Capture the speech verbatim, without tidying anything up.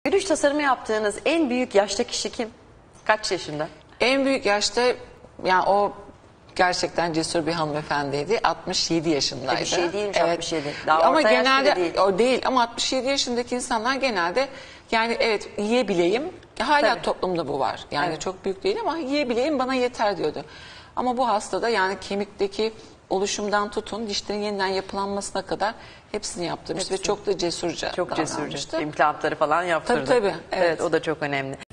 Gülüş tasarımı yaptığınız en büyük yaşta kişi kim? Kaç yaşında? En büyük yaşta, yani o gerçekten cesur bir hanımefendiydi. altmış yedi yaşındaydı. Bir şey değilmiş, Evet. altmış yedi. Daha ama orta yaşta genelde değil. o değil, ama altmış yedi yaşındaki insanlar genelde, yani evet, yiyebileyim. Hala Tabii. toplumda bu var. Yani Evet. çok büyük değil ama yiyebileyim, bana yeter diyordu. Ama bu hastada yani kemikteki oluşumdan tutun dişlerin yeniden yapılanmasına kadar hepsini yaptırmıştı ve çok da cesurca Çok cesurca. davranmıştı. İmplantları falan yaptırdı. Tabii, tabii, evet. Evet, o da çok önemli.